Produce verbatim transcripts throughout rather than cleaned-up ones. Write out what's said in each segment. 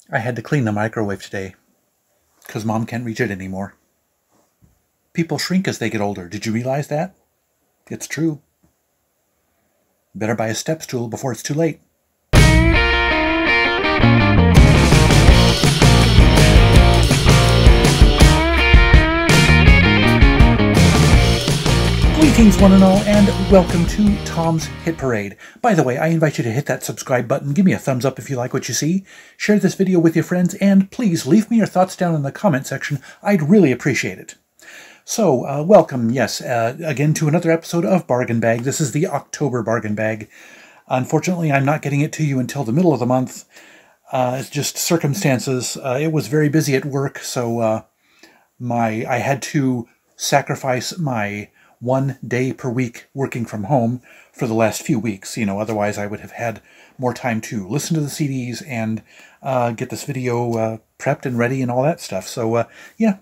I had to clean the microwave today because Mom can't reach it anymore. People shrink as they get older. Did you realize that? It's true. Better buy a step stool before it's too late. Greetings one and all, and welcome to Tom's Hit Parade. By the way, I invite you to hit that subscribe button, give me a thumbs up if you like what you see, share this video with your friends, and please leave me your thoughts down in the comment section. I'd really appreciate it. So, uh, welcome, yes, uh, again to another episode of Bargain Bag. This is the October Bargain Bag. Unfortunately, I'm not getting it to you until the middle of the month. Uh, it's just circumstances. Uh, it was very busy at work, so uh, my I had to sacrifice my one day per week working from home for the last few weeks. You know, otherwise I would have had more time to listen to the C Ds and uh, get this video uh, prepped and ready and all that stuff. So, uh, yeah,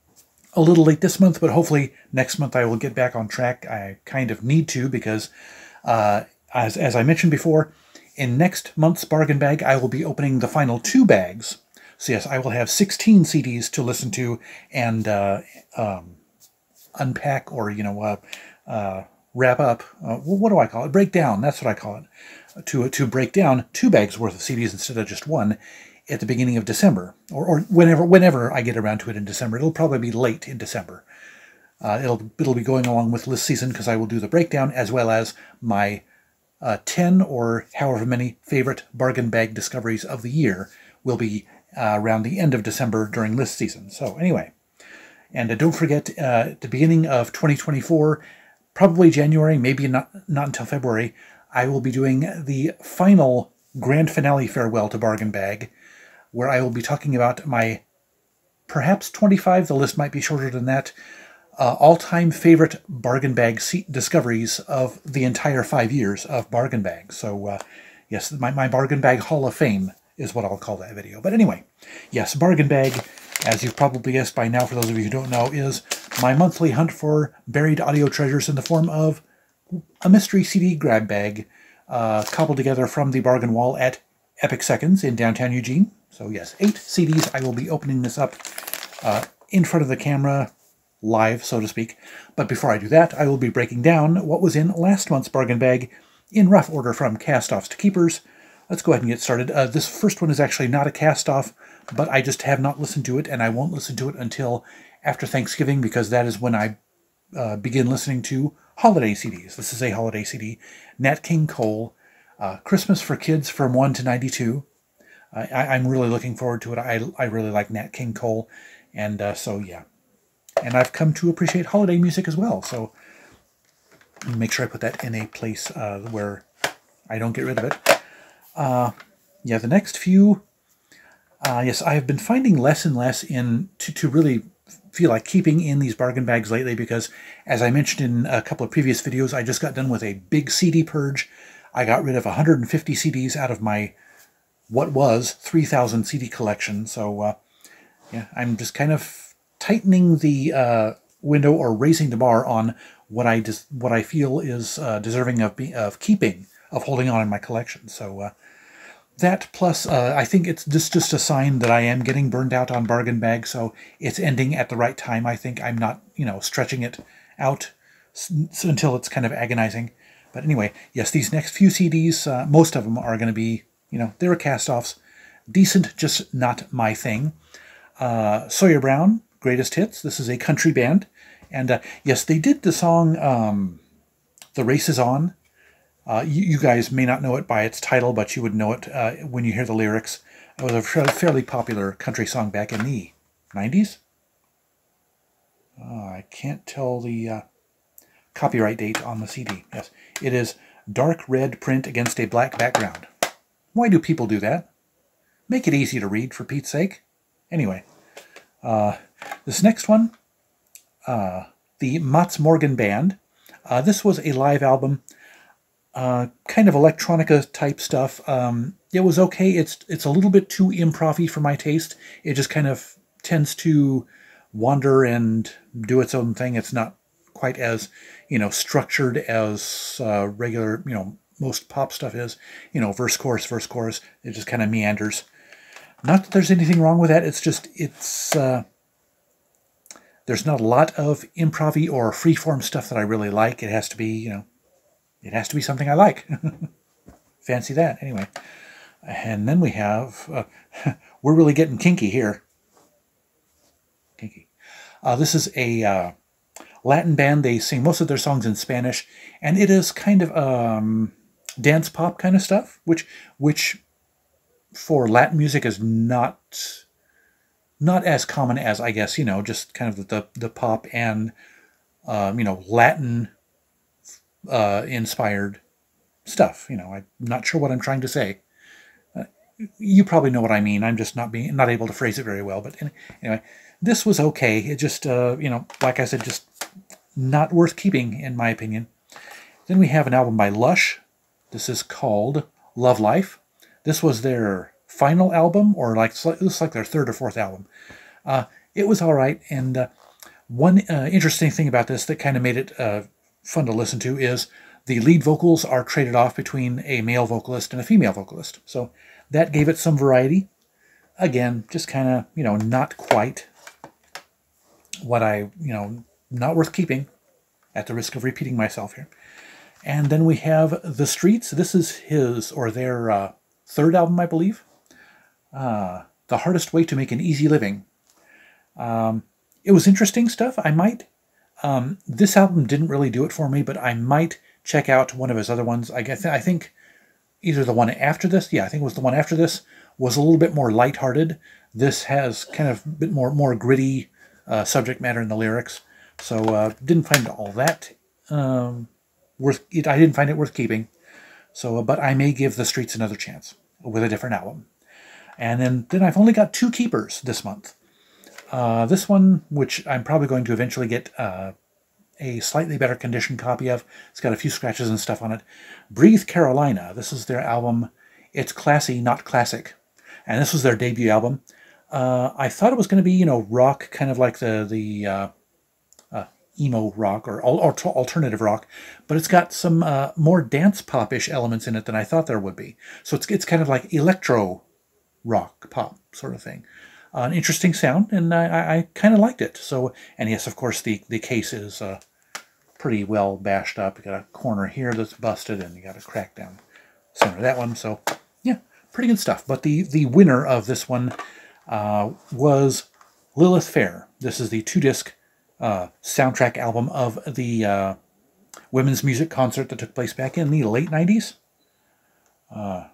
a little late this month, but hopefully next month I will get back on track. I kind of need to because, uh, as, as I mentioned before, in next month's Bargain Bag, I will be opening the final two bags. So yes, I will have sixteen C Ds to listen to and uh, um, unpack or, you know, uh, uh, wrap up. Uh, what do I call it? Break down. That's what I call it. To, to break down two bags worth of C Ds instead of just one at the beginning of December, or, or whenever whenever I get around to it in December. It'll probably be late in December. Uh, it'll it'll be going along with list season because I will do the breakdown as well as my uh, ten or however many favorite bargain bag discoveries of the year will be uh, around the end of December during list season. So anyway, and uh, don't forget uh, at the beginning of twenty twenty-four, probably January, maybe not not until February, I will be doing the final grand finale farewell to Bargain Bag, where I will be talking about my perhaps twenty-five, the list might be shorter than that, uh, all-time favorite Bargain Bag discoveries of the entire five years of Bargain Bag. So, uh, yes, my, my Bargain Bag Hall of Fame is what I'll call that video. But anyway, yes, Bargain Bag, as you've probably guessed by now, for those of you who don't know, is my monthly hunt for buried audio treasures in the form of a mystery C D grab bag uh, cobbled together from the bargain wall at Epic Seconds in downtown Eugene. So yes, eight C Ds. I will be opening this up uh, in front of the camera, live, so to speak. But before I do that, I will be breaking down what was in last month's Bargain Bag in rough order from cast-offs to keepers. Let's go ahead and get started. Uh, this first one is actually not a cast-off, but I just have not listened to it, and I won't listen to it until after Thanksgiving because that is when I uh, begin listening to holiday C Ds. This is a holiday C D. Nat King Cole, uh, Christmas for Kids from one to ninety-two. I, I'm really looking forward to it. I, I really like Nat King Cole, and uh, so yeah. And I've come to appreciate holiday music as well, so make sure I put that in a place uh, where I don't get rid of it. Uh, yeah, the next few, uh, yes, I have been finding less and less in to, to really feel like keeping in these bargain bags lately because, as I mentioned in a couple of previous videos, I just got done with a big C D purge. I got rid of one hundred fifty C Ds out of my what was three thousand C D collection. So, uh, yeah, I'm just kind of tightening the uh, window or raising the bar on what I just what I feel is uh, deserving of be, of keeping, of holding on in my collection. So uh, that plus, uh, I think it's just just a sign that I am getting burned out on bargain bags. So it's ending at the right time. I think I'm not, you know, stretching it out until it's kind of agonizing. But anyway, yes, these next few C Ds, uh, most of them are going to be, you know, they were cast-offs. Decent, just not my thing. Uh, Sawyer Brown, Greatest Hits. This is a country band. And uh, yes, they did the song um, The Race Is On. Uh, you, you guys may not know it by its title, but you would know it uh, when you hear the lyrics. It was a fairly popular country song back in the nineties. Uh, I can't tell the uh, copyright date on the C D. Yes, it is dark red print against a black background. Why do people do that? Make it easy to read, for Pete's sake. Anyway, uh, this next one, uh, the Mats Morgan Band. Uh, this was a live album, uh, kind of electronica type stuff. Um, it was okay. It's it's a little bit too improv-y for my taste. It just kind of tends to wander and do its own thing. It's not quite as, you know, structured as uh, regular, you know, most pop stuff is. You know, verse, chorus, verse, chorus. It just kind of meanders. Not that there's anything wrong with that. It's just, it's, uh, there's not a lot of improv-y or freeform stuff that I really like. It has to be, you know, it has to be something I like. Fancy that. Anyway. And then we have, uh, we're really getting kinky here. Kinky. Uh, this is a uh, Latin band. They sing most of their songs in Spanish, and it is kind of um, dance pop kind of stuff, which, which for Latin music is not, not as common as, I guess, you know, just kind of the, the pop and, um, you know, Latin uh, inspired stuff. You know, I'm not sure what I'm trying to say. You probably know what I mean. I'm just not being not able to phrase it very well. But anyway, this was okay. It just, uh, you know, like I said, just not worth keeping, in my opinion. Then we have an album by Lush. This is called Love Life. This was their final album, or like it was like their third or fourth album. Uh, it was all right. And uh, one uh, interesting thing about this that kind of made it uh, fun to listen to is the lead vocals are traded off between a male vocalist and a female vocalist. So that gave it some variety. Again, just kind of, you know, not quite what I, you know, not worth keeping, at the risk of repeating myself here. And then we have The Streets. This is his, or their uh, third album, I believe. Uh, The Hardest Way to Make an Easy Living. Um, it was interesting stuff. I might, um, this album didn't really do it for me, but I might check out one of his other ones. I guess, I think either the one after this, yeah, I think it was the one after this, was a little bit more lighthearted. This has kind of a bit more, more gritty uh, subject matter in the lyrics. So uh, didn't find all that um, worth, it, I didn't find it worth keeping. So, uh, but I may give The Streets another chance with a different album. And then, then I've only got two keepers this month. Uh, this one, which I'm probably going to eventually get uh, a slightly better condition copy of. It's got a few scratches and stuff on it. Breathe Carolina. This is their album. It's classy, not classic. And this was their debut album. Uh, I thought it was going to be, you know, rock, kind of like the the uh, uh, emo rock or, or alternative rock, but it's got some uh, more dance pop-ish elements in it than I thought there would be. So it's it's kind of like electro rock pop sort of thing. Uh, an interesting sound, and I, I, I kind of liked it. So, and yes, of course, the the case is uh, pretty well bashed up. You got a corner here that's busted, and you got a crack down center of that one. So, yeah, pretty good stuff. But the the winner of this one uh, was Lilith Fair. This is the two-disc uh, soundtrack album of the uh, women's music concert that took place back in the late nineties. Uh,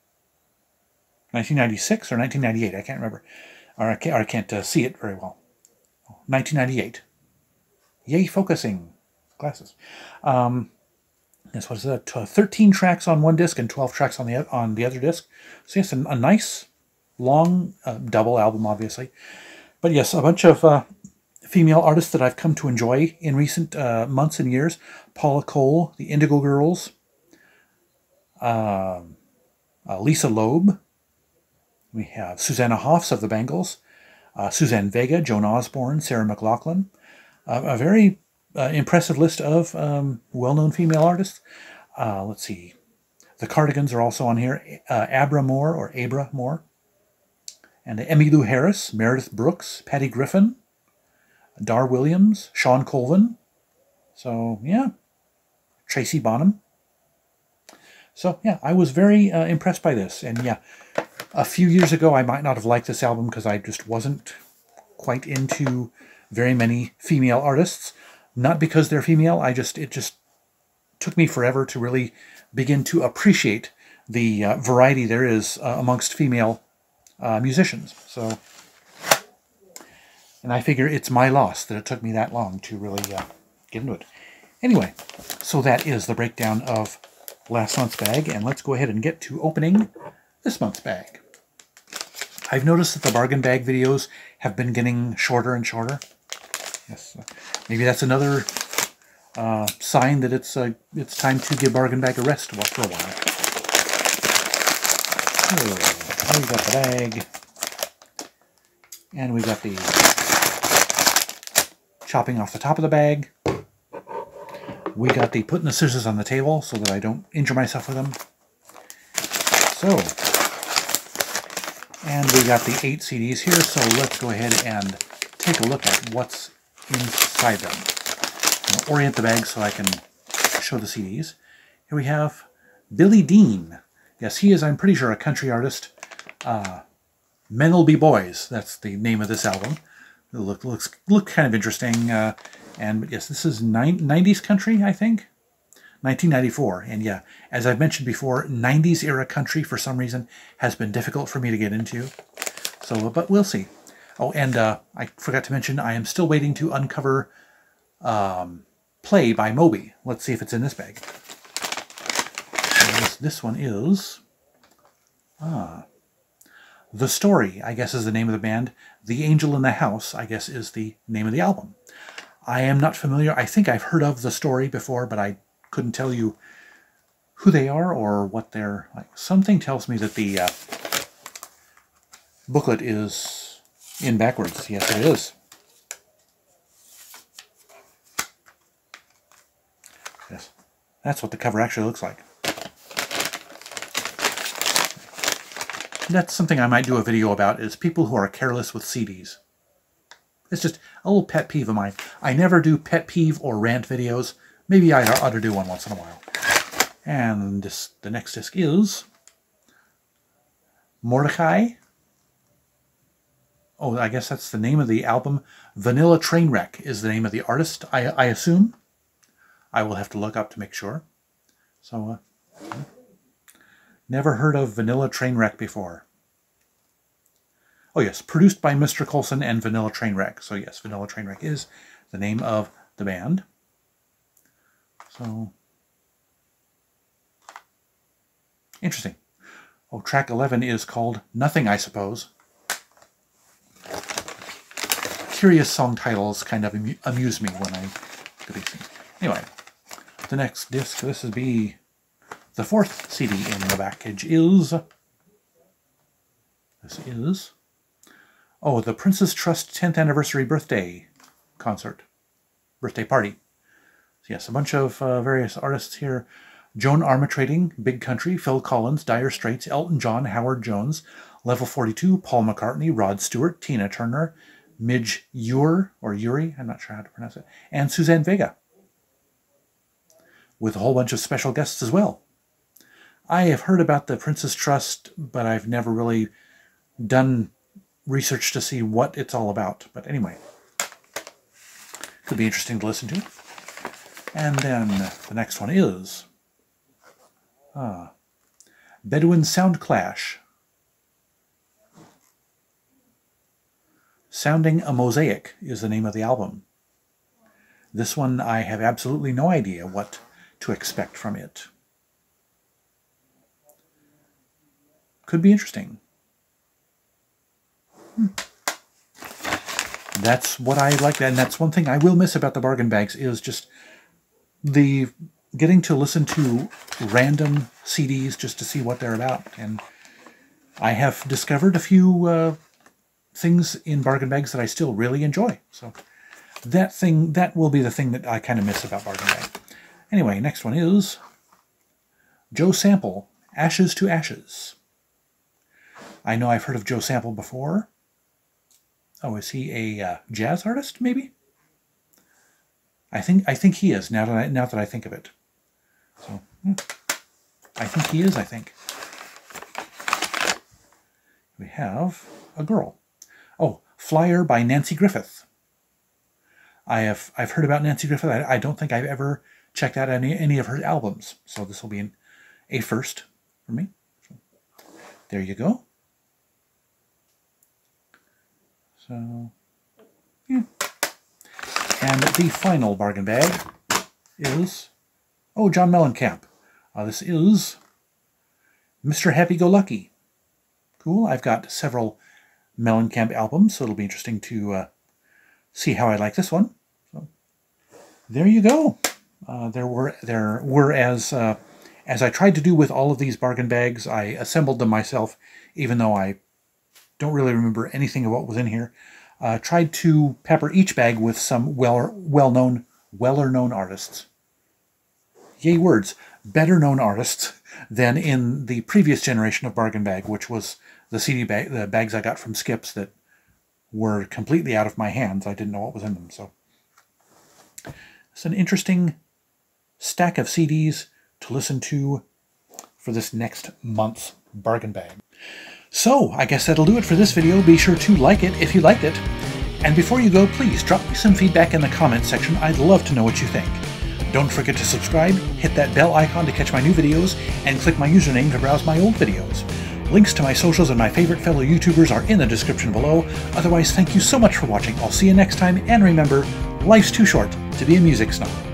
nineteen ninety-six or nineteen ninety-eight, I can't remember. Or I can't, or I can't uh, see it very well. nineteen ninety-eight. Yay, focusing. Glasses. Um, yes, what is that? thirteen tracks on one disc and twelve tracks on the on the other disc. So yes, a, a nice, long, uh, double album, obviously. But yes, a bunch of uh, female artists that I've come to enjoy in recent uh, months and years. Paula Cole, the Indigo Girls. Uh, uh, Lisa Loeb. We have Susanna Hoffs of the Bangles, uh, Suzanne Vega, Joan Osborne, Sarah McLachlan. Uh, a very uh, impressive list of um, well-known female artists. Uh, let's see. The Cardigans are also on here. Uh, Abra Moore, or Abra Moore. And Emmylou Harris, Meredith Brooks, Patty Griffin, Dar Williams, Sean Colvin. So, yeah. Tracy Bonham. So, yeah, I was very uh, impressed by this. And, yeah, a few years ago, I might not have liked this album because I just wasn't quite into very many female artists. Not because they're female, I just it just took me forever to really begin to appreciate the uh, variety there is uh, amongst female uh, musicians. So, and I figure it's my loss that it took me that long to really uh, get into it. Anyway, so that is the breakdown of last month's bag, and let's go ahead and get to opening this month's bag. I've noticed that the bargain bag videos have been getting shorter and shorter. Yes, uh, maybe that's another uh, sign that it's uh, it's time to give bargain bag a rest for a while. So, we've got the bag, and we've got the chopping off the top of the bag. We got the putting the scissors on the table so that I don't injure myself with them. So, And we got the eight C Ds here, so let's go ahead and take a look at what's inside them. I'm going to orient the bag so I can show the C Ds. Here we have Billy Dean. Yes, he is, I'm pretty sure, a country artist. Uh, Men'll Be Boys, that's the name of this album. It look, looks look kind of interesting. Uh, and yes, this is nineties country, I think. nineteen ninety-four. And yeah, as I've mentioned before, nineties era country, for some reason, has been difficult for me to get into. So, but we'll see. Oh, and uh, I forgot to mention, I am still waiting to uncover um, Play by Moby. Let's see if it's in this bag. This, this one is... Ah... The Story, I guess, is the name of the band. The Angel in the House, I guess, is the name of the album. I am not familiar. I think I've heard of The Story before, but I couldn't tell you who they are or what they're like. Something tells me that the uh, booklet is in backwards. Yes, it is. Yes, that's what the cover actually looks like. That's something I might do a video about, is people who are careless with C Ds. It's just a little pet peeve of mine. I never do pet peeve or rant videos. Maybe I ought to do one once in a while. And this, the next disc is Mordecai. Oh, I guess that's the name of the album. Vanilla Trainwreck is the name of the artist, I, I assume. I will have to look up to make sure. So, uh, never heard of Vanilla Trainwreck before. Oh yes, produced by Mister Carlson and Vanilla Trainwreck. So yes, Vanilla Trainwreck is the name of the band. So, interesting. Oh, track eleven is called Nothing, I suppose. Curious song titles kind of amu amuse me when I look at these things. Anyway, the next disc, this would be the fourth C D in the package, is... This is... Oh, the Princess Trust tenth Anniversary Birthday Concert. Birthday Party. So yes, a bunch of uh, various artists here. Joan Armatrading, Big Country, Phil Collins, Dire Straits, Elton John, Howard Jones, Level forty-two, Paul McCartney, Rod Stewart, Tina Turner, Midge Ure, or Uri, I'm not sure how to pronounce it, and Suzanne Vega. With a whole bunch of special guests as well. I have heard about the Princess Trust, but I've never really done research to see what it's all about. But anyway, could be interesting to listen to. And then the next one is ah, Bedouin Sound Clash. Sounding a Mosaic is the name of the album. This one, I have absolutely no idea what to expect from it. Could be interesting. Hmm. That's what I like, and that's one thing I will miss about the bargain bags, is just the getting to listen to random C Ds just to see what they're about. And I have discovered a few uh, things in bargain bags that I still really enjoy. So that thing, that will be the thing that I kind of miss about bargain bag. Anyway, next one is Joe Sample, Ashes to Ashes. I know I've heard of Joe Sample before. Oh, is he a uh, jazz artist, maybe? I think I think he is, now that I, now that I think of it. So, hmm. I think he is, I think. We have a girl. Oh, Flyer by Nancy Griffith. I have, I've heard about Nancy Griffith. I, I don't think I've ever checked out any, any of her albums. So this will be an, a first for me. So, there you go. So, yeah. And the final bargain bag is, oh, John Mellencamp. Uh, this is Mister Happy-Go-Lucky. Cool. I've got several Mellencamp albums, so it'll be interesting to uh, see how I like this one. So, there you go. Uh, there were, there were as, uh, as I tried to do with all of these bargain bags, I assembled them myself, even though I don't really remember anything of what was in here. Uh, tried to pepper each bag with some well, well-known, weller-known artists. Yay words. Better-known artists than in the previous generation of bargain bag, which was the C D bag, the bags I got from Skips that were completely out of my hands. I didn't know what was in them. So it's an interesting stack of C Ds to listen to for this next month's bargain bag. So I guess that'll do it for this video. Be sure to like it if you liked it. And before you go, please drop me some feedback in the comments section. I'd love to know what you think. Don't forget to subscribe, hit that bell icon to catch my new videos, and click my username to browse my old videos. Links to my socials and my favorite fellow YouTubers are in the description below. Otherwise, thank you so much for watching. I'll see you next time, and remember, life's too short to be a music snob.